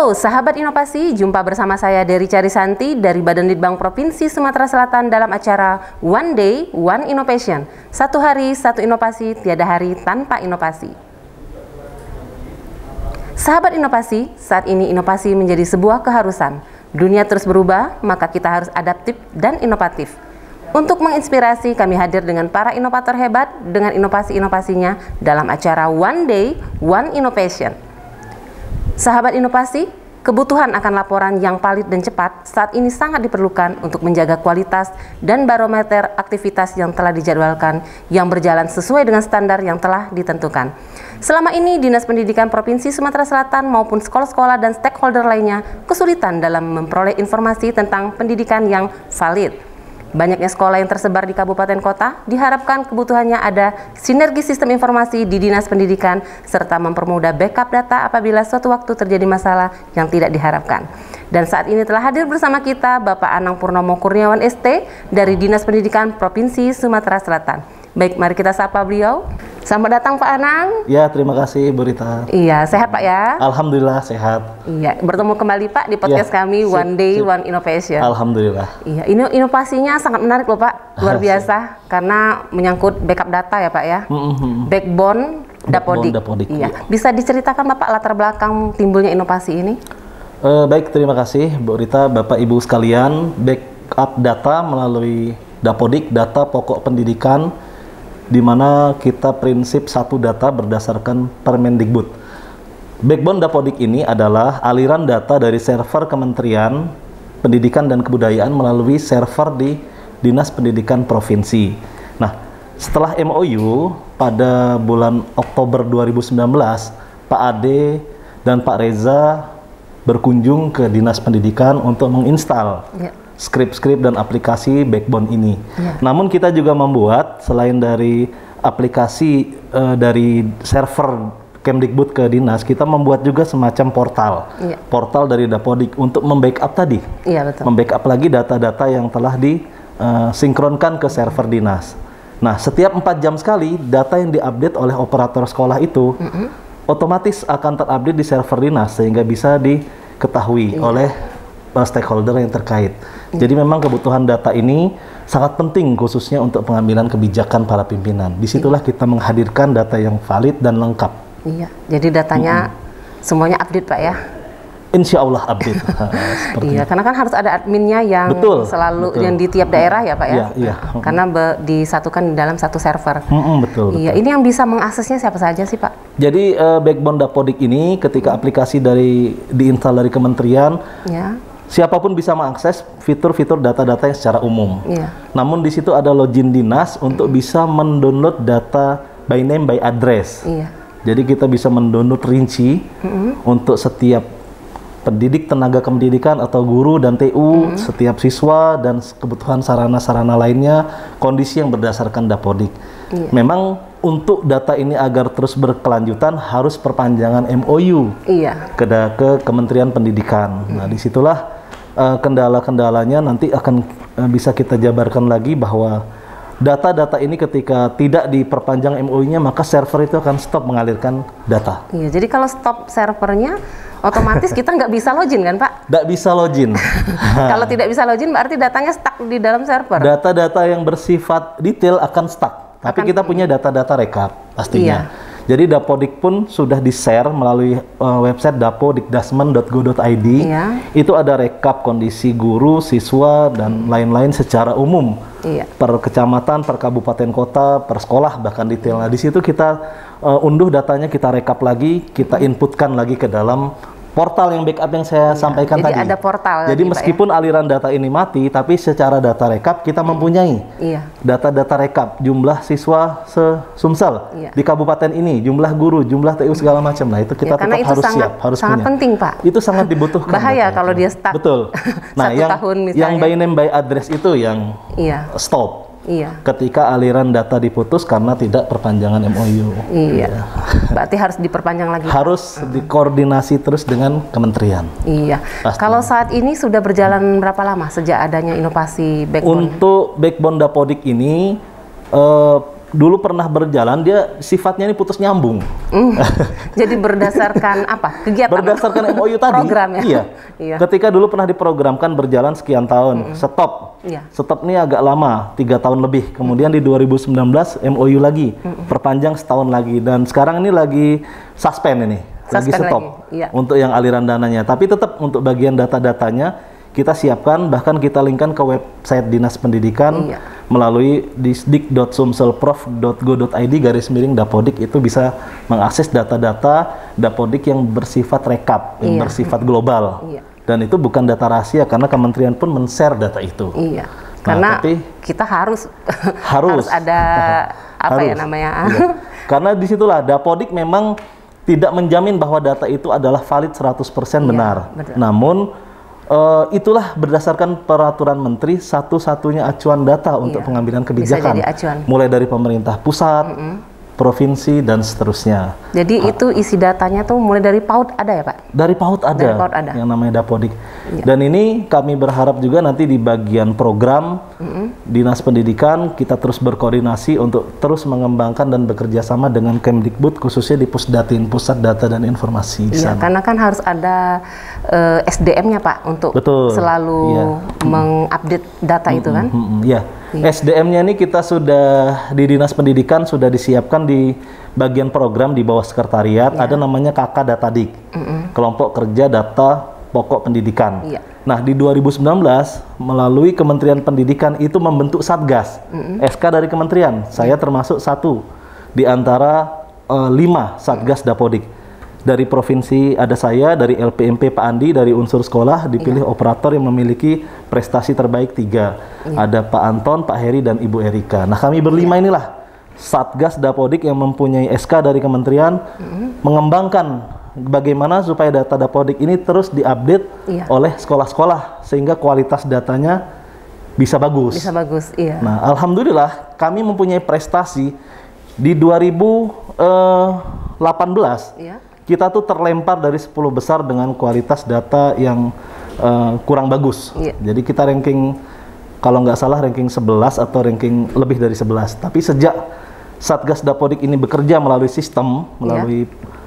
Halo sahabat inovasi, jumpa bersama saya Dery Carisanti dari Badan Litbang Provinsi Sumatera Selatan dalam acara One Day, One Innovation. Satu hari, satu inovasi, tiada hari tanpa inovasi. Sahabat inovasi, saat ini inovasi menjadi sebuah keharusan. Dunia terus berubah, maka kita harus adaptif dan inovatif. Untuk menginspirasi, kami hadir dengan para inovator hebat dengan inovasi-inovasinya dalam acara One Day, One Innovation. Sahabat inovasi, kebutuhan akan laporan yang valid dan cepat saat ini sangat diperlukan untuk menjaga kualitas dan barometer aktivitas yang telah dijadwalkan yang berjalan sesuai dengan standar yang telah ditentukan. Selama ini, Dinas Pendidikan Provinsi Sumatera Selatan maupun sekolah-sekolah dan stakeholder lainnya kesulitan dalam memperoleh informasi tentang pendidikan yang valid. Banyaknya sekolah yang tersebar di kabupaten kota, diharapkan kebutuhannya ada sinergi sistem informasi di Dinas Pendidikan, serta mempermudah backup data apabila suatu waktu terjadi masalah yang tidak diharapkan. Dan saat ini telah hadir bersama kita Bapak Anang Purnomo Kurniawan ST dari Dinas Pendidikan Provinsi Sumatera Selatan. Baik, mari kita sapa beliau. Selamat datang Pak Anang. Ya, terima kasih Bu Rita. Iya, sehat Pak ya? Alhamdulillah sehat. Iya, bertemu kembali Pak di podcast kami One Day, One Innovation. Alhamdulillah. Iya, ini inovasinya sangat menarik loh Pak, luar biasa karena menyangkut backup data ya Pak ya. Backbone Dapodik. Iya. Bisa diceritakan Bapak latar belakang timbulnya inovasi ini? Baik, terima kasih Bu Rita, Bapak Ibu sekalian. Backup data melalui Dapodik, data pokok pendidikan, di mana kita prinsip satu data berdasarkan Permendikbud. Backbone Dapodik ini adalah aliran data dari server Kementerian Pendidikan dan Kebudayaan melalui server di Dinas Pendidikan Provinsi. Nah, setelah MOU pada bulan Oktober 2019, Pak Ade dan Pak Reza berkunjung ke Dinas Pendidikan untuk menginstal skrip-skrip dan aplikasi Backbone ini. Namun kita juga membuat selain dari aplikasi dari server Kemdikbud ke dinas, kita membuat juga semacam portal dari Dapodik untuk membackup tadi, membackup lagi data-data yang telah disinkronkan ke server dinas. Nah, setiap 4 jam sekali data yang diupdate oleh operator sekolah itu otomatis akan terupdate di server dinas sehingga bisa diketahui oleh stakeholder yang terkait. Jadi memang kebutuhan data ini sangat penting khususnya untuk pengambilan kebijakan para pimpinan. Disitulah kita menghadirkan data yang valid dan lengkap. Iya, jadi datanya semuanya update Pak ya? Insya Allah update. Iya, karena kan harus ada adminnya yang selalu yang di tiap daerah ya Pak ya? Iya. Karena disatukan di dalam satu server. Betul. Iya, ini yang bisa mengaksesnya siapa saja sih Pak? Jadi Backbone Dapodik ini ketika aplikasi diinstal dari kementerian, siapapun bisa mengakses fitur-fitur data-data yang secara umum. Namun di situ ada login dinas untuk bisa mendownload data by name by address. Jadi kita bisa mendownload rinci untuk setiap pendidik, tenaga kependidikan atau guru dan TU, setiap siswa dan kebutuhan sarana-sarana lainnya, kondisi yang berdasarkan Dapodik. Memang untuk data ini agar terus berkelanjutan harus perpanjangan MOU ke Kementerian Pendidikan. Nah, disitulah kendala-kendalanya nanti akan bisa kita jabarkan lagi bahwa data-data ini ketika tidak diperpanjang MOU-nya maka server itu akan stop mengalirkan data. Iya, jadi kalau stop servernya otomatis kita nggak bisa login kan Pak? Nggak bisa login. Kalau tidak bisa login berarti datanya stuck di dalam server? Data-data yang bersifat detail akan stuck. Tapi kita punya data-data rekap pastinya. Jadi Dapodik pun sudah di-share melalui website dapodikdasmen.go.id. Itu ada rekap kondisi guru, siswa, dan lain-lain secara umum. Per kecamatan, per kabupaten kota, per sekolah bahkan detail. Nah, di situ kita unduh datanya, kita rekap lagi, kita inputkan lagi ke dalam portal yang backup yang saya sampaikan tadi. Jadi ada portal. Jadi meskipun aliran data ini mati, tapi secara data rekap kita mempunyai data-data rekap jumlah siswa se-Sumsel di kabupaten ini, jumlah guru, jumlah TU segala macam. Nah, itu kita tetap harus siap, harus sangat punya. Penting Pak. Itu sangat dibutuhkan. Bahaya kalau dia stuck. Betul. Nah, yang by name by address itu yang stop. Ketika aliran data diputus karena tidak perpanjangan MOU. Berarti harus diperpanjang lagi. Harus dikoordinasi terus dengan kementerian. Kalau saat ini sudah berjalan berapa lama sejak adanya inovasi Backbone? Untuk Backbone Dapodik ini dulu pernah berjalan, dia sifatnya ini putus nyambung. Jadi berdasarkan apa? Kegiatan? Berdasarkan MOU tadi. Program ya? Iya. Iya. Ketika dulu pernah diprogramkan berjalan sekian tahun, stop. Iya. Stop ini agak lama, 3 tahun lebih. Kemudian di 2019 MOU lagi, perpanjang setahun lagi. Dan sekarang ini lagi suspend ini, lagi stop Iya. untuk yang aliran dananya. Tapi tetap untuk bagian data-datanya kita siapkan, bahkan kita linkkan ke website Dinas Pendidikan melalui disdik.sumselprof.go.id/Dapodik. Itu bisa mengakses data-data Dapodik yang bersifat rekap, yang bersifat global. Dan itu bukan data rahasia karena kementerian pun men-share data itu. Iya. Karena tapi kita harus ada apa ya namanya? Karena disitulah Dapodik memang tidak menjamin bahwa data itu adalah valid 100% benar. Betul. Namun itulah berdasarkan peraturan menteri satu-satunya acuan data untuk pengambilan kebijakan, mulai dari pemerintah pusat, provinsi, dan seterusnya. Jadi itu isi datanya tuh mulai dari PAUD ada ya Pak? Dari PAUD ada, yang namanya Dapodik. Dan ini kami berharap juga nanti di bagian program Dinas Pendidikan kita terus berkoordinasi untuk terus mengembangkan dan bekerja sama dengan Kemdikbud, khususnya di Pusdatin, Pusat Data dan Informasi di sana. Karena kan harus ada SDM-nya Pak untuk selalu mengupdate data itu kan? SDM-nya ini kita sudah di Dinas Pendidikan sudah disiapkan di bagian program di bawah sekretariat, ada namanya KK Datadik, Kelompok Kerja Data Pokok Pendidikan. Nah, di 2019 melalui Kementerian Pendidikan itu membentuk Satgas, SK dari kementerian. Saya termasuk satu di antara 5 Satgas Dapodik. Dari provinsi ada saya, dari LPMP Pak Andi, dari unsur sekolah dipilih operator yang memiliki prestasi terbaik 3. Ada Pak Anton, Pak Heri, dan Ibu Erika. Nah, kami berlima inilah Satgas Dapodik yang mempunyai SK dari kementerian, mengembangkan bagaimana supaya data Dapodik ini terus diupdate oleh sekolah-sekolah sehingga kualitas datanya bisa bagus. Bisa bagus, iya. Nah, alhamdulillah kami mempunyai prestasi di 2018. Kita tuh terlempar dari 10 besar dengan kualitas data yang kurang bagus. Jadi kita ranking, kalau nggak salah ranking 11 atau ranking lebih dari 11. Tapi sejak Satgas Dapodik ini bekerja melalui sistem, melalui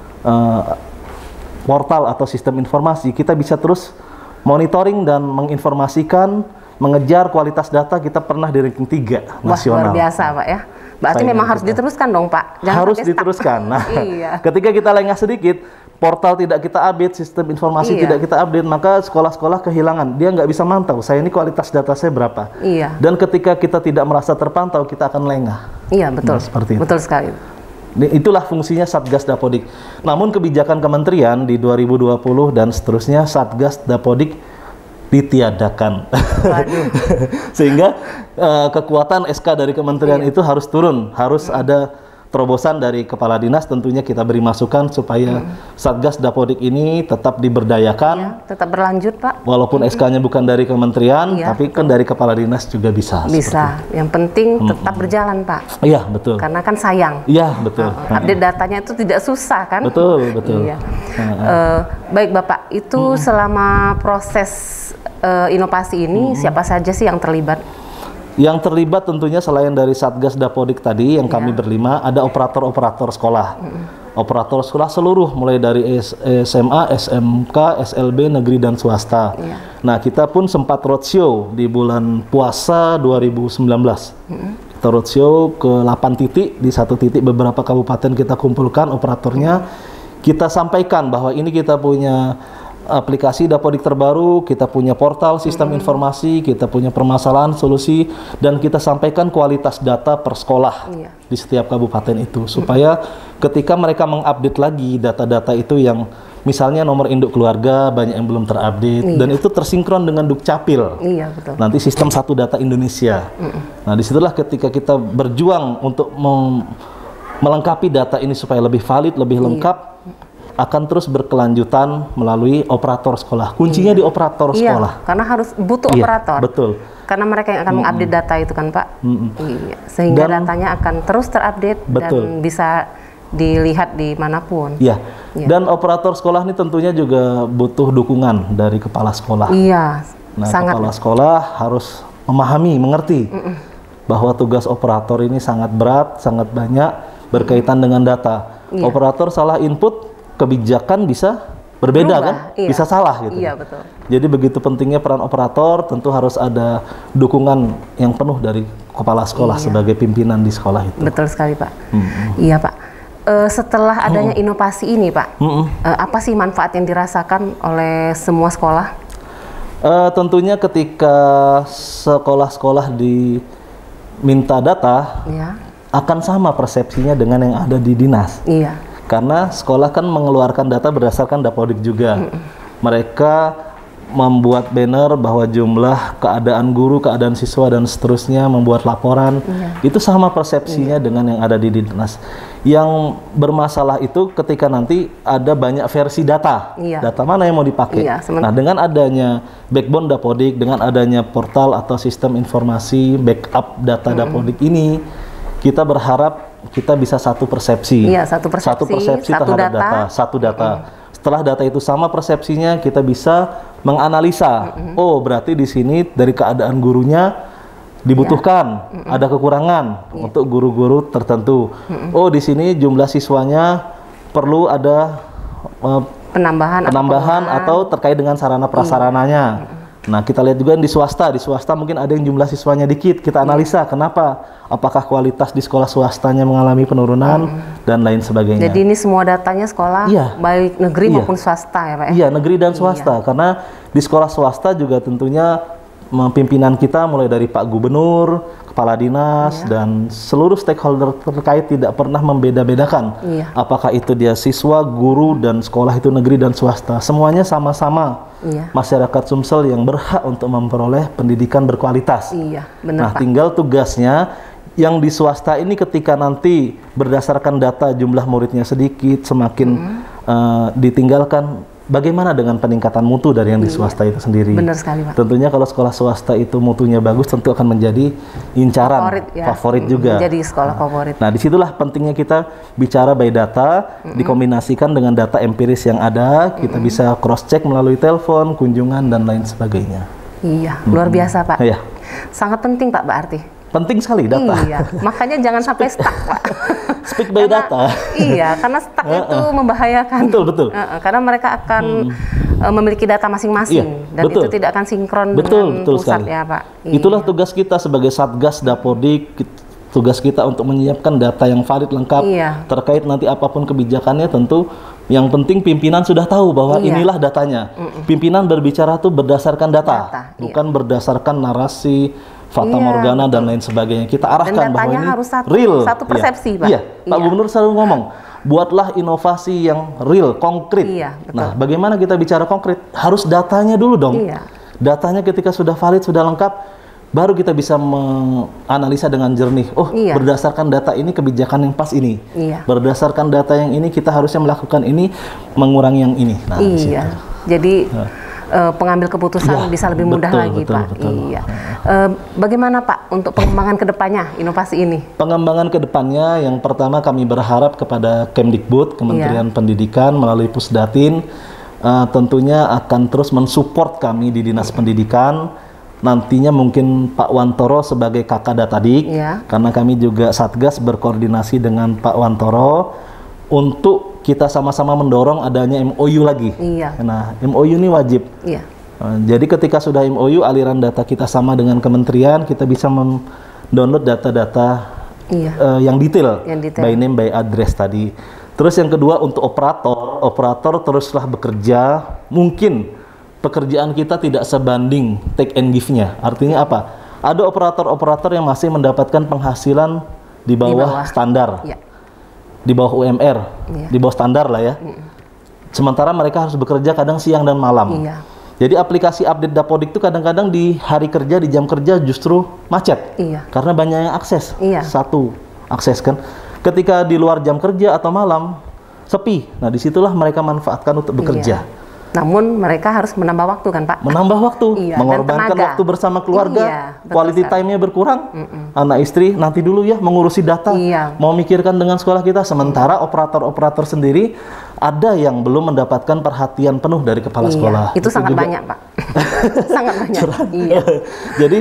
portal atau sistem informasi, kita bisa terus monitoring dan menginformasikan, mengejar kualitas data. Kita pernah di ranking 3 nasional. Luar biasa Pak ya. Berarti memang harus diteruskan dong Pak. Jangan harus diteruskan. Nah, ketika kita lengah sedikit, portal tidak kita update, sistem informasi tidak kita update, maka sekolah-sekolah kehilangan. Dia nggak bisa mantau, saya ini kualitas data saya berapa. Dan ketika kita tidak merasa terpantau, kita akan lengah. Iya, betul. Nah, seperti itu. Betul sekali. Itulah fungsinya Satgas Dapodik. Namun kebijakan kementerian di 2020 dan seterusnya, Satgas Dapodik ditiadakan. Sehingga kekuatan SK dari kementerian itu harus turun, harus ada terobosan dari kepala dinas. Tentunya kita beri masukan supaya Satgas Dapodik ini tetap diberdayakan, tetap berlanjut Pak. Walaupun SK-nya bukan dari kementerian, tapi kan dari kepala dinas juga bisa. Bisa. Yang penting tetap berjalan Pak. Iya, betul. Karena kan sayang. Iya, betul. Update datanya itu tidak susah kan? Betul, betul. Baik Bapak, itu selama proses inovasi ini siapa saja sih yang terlibat? Yang terlibat tentunya selain dari Satgas Dapodik tadi yang kami berlima, ada operator-operator sekolah. Operator sekolah seluruh, mulai dari SMA, SMK, SLB, negeri dan swasta. Nah, kita pun sempat roadshow di bulan puasa 2019. Kita roadshow ke 8 titik, di 1 titik beberapa kabupaten kita kumpulkan operatornya. Kita sampaikan bahwa ini kita punya aplikasi Dapodik terbaru, kita punya portal sistem informasi, kita punya permasalahan solusi, dan kita sampaikan kualitas data per sekolah di setiap kabupaten itu, supaya ketika mereka mengupdate lagi data-data itu yang misalnya nomor induk keluarga banyak yang belum terupdate, dan itu tersinkron dengan Dukcapil. Betul. Nanti sistem satu data Indonesia. Nah, disitulah ketika kita berjuang untuk melengkapi data ini supaya lebih valid, lebih lengkap, akan terus berkelanjutan melalui operator sekolah. Kuncinya di operator sekolah. Karena harus butuh operator. Betul. Karena mereka yang akan mengupdate data itu kan Pak. Sehingga datanya akan terus terupdate dan bisa dilihat dimanapun. Dan operator sekolah ini tentunya juga butuh dukungan dari kepala sekolah. Nah, sangat. Kepala sekolah harus memahami, mengerti bahwa tugas operator ini sangat berat, sangat banyak berkaitan dengan data. Operator salah input, kebijakan bisa berbeda kan? Bisa salah gitu. Iya, betul. Jadi begitu pentingnya peran operator, tentu harus ada dukungan yang penuh dari kepala sekolah sebagai pimpinan di sekolah itu. Betul sekali, Pak. Iya, Pak. Setelah adanya inovasi ini, Pak, apa sih manfaat yang dirasakan oleh semua sekolah? Tentunya ketika sekolah-sekolah diminta data, akan sama persepsinya dengan yang ada di dinas. Karena sekolah kan mengeluarkan data berdasarkan Dapodik juga. Mereka membuat banner bahwa jumlah keadaan guru, keadaan siswa dan seterusnya, membuat laporan. Itu sama persepsinya dengan yang ada di dinas. Yang bermasalah itu ketika nanti ada banyak versi data. Data mana yang mau dipakai? Nah, dengan adanya backbone Dapodik, dengan adanya portal atau sistem informasi backup data Dapodik ini, kita berharap kita bisa satu persepsi terhadap data, satu data. Setelah data itu sama persepsinya, kita bisa menganalisa. Oh, berarti di sini dari keadaan gurunya dibutuhkan, ada kekurangan untuk guru-guru tertentu. Oh, di sini jumlah siswanya perlu ada penambahan atau terkait dengan sarana prasarananya. Nah, kita lihat juga di swasta mungkin ada yang jumlah siswanya dikit, kita analisa kenapa, apakah kualitas di sekolah swastanya mengalami penurunan dan lain sebagainya. Jadi ini semua datanya sekolah, baik negeri maupun swasta ya, Pak? Iya, negeri dan swasta, karena di sekolah swasta juga tentunya pimpinan kita mulai dari Pak Gubernur, Kepala Dinas, dan seluruh stakeholder terkait tidak pernah membeda-bedakan apakah itu dia siswa, guru, dan sekolah itu negeri dan swasta. Semuanya sama-sama masyarakat Sumsel yang berhak untuk memperoleh pendidikan berkualitas. Nah, tinggal tugasnya yang di swasta ini ketika nanti berdasarkan data jumlah muridnya sedikit, semakin ditinggalkan, bagaimana dengan peningkatan mutu dari yang di swasta itu sendiri? Benar sekali, Pak. Tentunya kalau sekolah swasta itu mutunya bagus, tentu akan menjadi incaran, favorit juga. Jadi sekolah favorit. Nah, disitulah pentingnya kita bicara by data, dikombinasikan dengan data empiris yang ada, kita bisa cross check melalui telepon, kunjungan, dan lain sebagainya. Iya, luar biasa, Pak. Sangat penting, Pak, berarti. Penting sekali data. Iya, makanya jangan sampai stuck, Pak. Speak by data. Iya, karena stuck itu membahayakan. Betul. Karena mereka akan memiliki data masing-masing dan itu tidak akan sinkron dengan pusat ya, Pak. Itulah tugas kita sebagai Satgas Dapodik. Tugas kita untuk menyiapkan data yang valid, lengkap, terkait nanti apapun kebijakannya. Tentu yang penting pimpinan sudah tahu bahwa inilah datanya. Pimpinan berbicara tuh berdasarkan data, bukan berdasarkan narasi, fata morgana dan lain sebagainya. Kita arahkan bahwa ini harus real, satu persepsi, Pak. Pak Gubernur selalu ngomong, buatlah inovasi yang real, konkret. Nah, bagaimana kita bicara konkret? Harus datanya dulu dong. Datanya ketika sudah valid, sudah lengkap, baru kita bisa menganalisa dengan jernih. Oh, berdasarkan data ini kebijakan yang pas ini. Berdasarkan data yang ini kita harusnya melakukan ini, mengurangi yang ini. Nah, jadi pengambil keputusan bisa lebih mudah lagi, Pak. Bagaimana, Pak, untuk pengembangan kedepannya inovasi ini? Pengembangan kedepannya, yang pertama kami berharap kepada Kemdikbud, Kementerian Pendidikan melalui Pusdatin, tentunya akan terus mensupport kami di Dinas Pendidikan. Nantinya mungkin Pak Wantoro sebagai kakak Datadik, karena kami juga Satgas berkoordinasi dengan Pak Wantoro untuk kita sama-sama mendorong adanya MOU lagi. Nah, MOU ini wajib. Jadi ketika sudah MOU, aliran data kita sama dengan kementerian, kita bisa mendownload data-data yang detail, by name, by address tadi. Terus yang kedua untuk operator teruslah bekerja. Mungkin pekerjaan kita tidak sebanding take and give-nya. Artinya apa? Ada operator-operator yang masih mendapatkan penghasilan di bawah standar. Di bawah UMR, di bawah standar lah ya. Sementara mereka harus bekerja kadang siang dan malam. Jadi aplikasi update Dapodik itu kadang-kadang di hari kerja, di jam kerja justru macet. Karena banyak yang akses. Satu akses kan. Ketika di luar jam kerja atau malam, sepi. Nah, disitulah mereka manfaatkan untuk bekerja. Namun mereka harus menambah waktu kan, Pak? Menambah waktu, mengorbankan waktu bersama keluarga, quality time-nya berkurang. Anak istri nanti dulu ya mengurusi data, mau mikirkan dengan sekolah kita. Sementara operator-operator sendiri ada yang belum mendapatkan perhatian penuh dari kepala sekolah. Itu sangat banyak, Pak. Sangat banyak. Jadi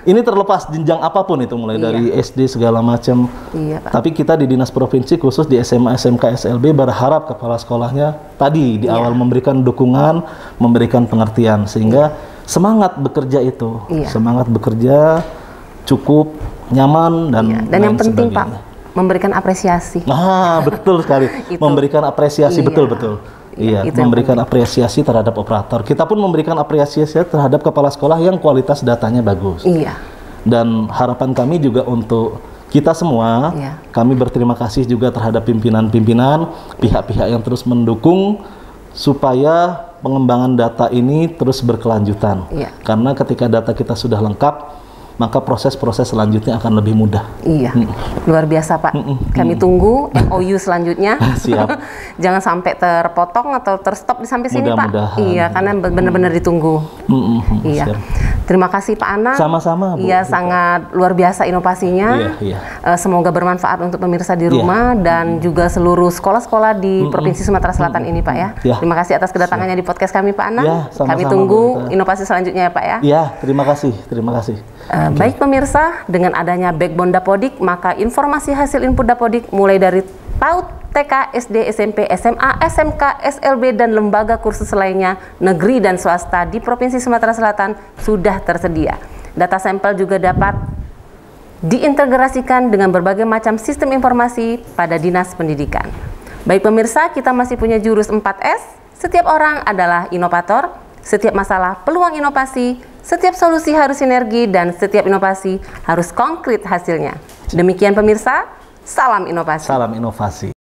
Ini terlepas jenjang apapun itu, mulai dari SD segala macam. Iya, Pak. Tapi kita di Dinas Provinsi khusus di SMA, SMK, SLB berharap kepala sekolahnya tadi di awal memberikan dukungan, memberikan pengertian sehingga semangat bekerja itu, semangat bekerja cukup nyaman dan yang penting sebagainya. Pak, memberikan apresiasi. Nah, betul sekali. Memberikan apresiasi, betul-betul. Iya, memberikan apresiasi terhadap operator. Kita pun memberikan apresiasi terhadap kepala sekolah yang kualitas datanya bagus. Iya. Dan harapan kami juga untuk kita semua, kami berterima kasih juga terhadap pimpinan-pimpinan, pihak-pihak yang terus mendukung supaya pengembangan data ini terus berkelanjutan. Karena ketika data kita sudah lengkap, maka proses-proses selanjutnya akan lebih mudah. Iya, luar biasa Pak. Kami tunggu MOU selanjutnya. Siap. Jangan sampai terpotong atau terstop di sampai sini Pak. Iya, karena benar-benar ditunggu. Iya. Siap. Terima kasih Pak Ana. Sama-sama Bu. Iya, sangat luar biasa inovasinya. Semoga bermanfaat untuk pemirsa di rumah dan juga seluruh sekolah-sekolah di Provinsi Sumatera Selatan ini Pak ya. Terima kasih atas kedatangannya di podcast kami Pak Ana. Sama-sama, kami tunggu inovasi selanjutnya ya Pak ya. Iya, terima kasih. Terima kasih. Baik pemirsa, dengan adanya backbone Dapodik, maka informasi hasil input Dapodik mulai dari PAUD, TK, SD, SMP, SMA, SMK, SLB, dan lembaga kursus lainnya, negeri dan swasta di Provinsi Sumatera Selatan sudah tersedia. Data sampel juga dapat diintegrasikan dengan berbagai macam sistem informasi pada Dinas Pendidikan. Baik pemirsa, kita masih punya jurus 4S, setiap orang adalah inovator, setiap masalah peluang inovasi, setiap solusi harus sinergi, dan setiap inovasi harus konkret hasilnya. Demikian pemirsa, salam inovasi. Salam inovasi.